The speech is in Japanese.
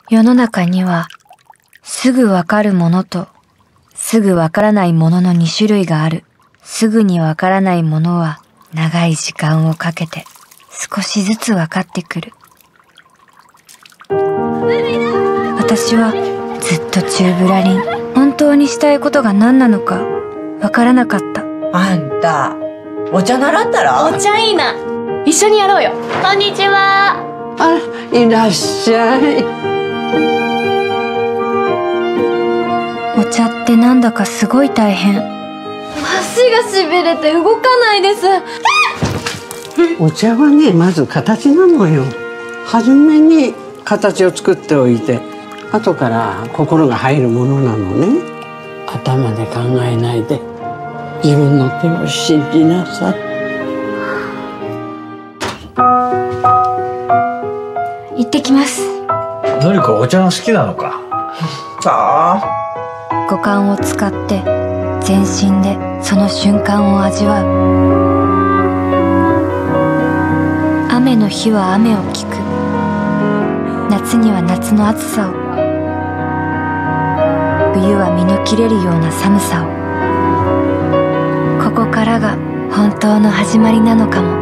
世の中にはすぐわかるものとすぐわからないものの2種類がある。すぐにわからないものは長い時間をかけて少しずつわかってくる。私はずっと宙ぶらりん。本当にしたいことが何なのかわからなかった。 あんたお茶習ったら？ お茶いいな。一緒にやろうよ。こんにちは。 あら、いらっしゃい。 お茶ってなんだかすごい大変。 足がしびれて動かないです。 お茶はね、まず形なのよ。初めに形を作っておいて、後から心が入るものなのね。頭で考えないで自分の手を信じなさい。 行ってきます。 のりこお茶が好きなのか。 さあ五感を使って全身でその瞬間を味わう。雨の日は雨を聞く。夏には夏の暑さを、冬は身の切れるような寒さを。ここからが本当の始まりなのかも。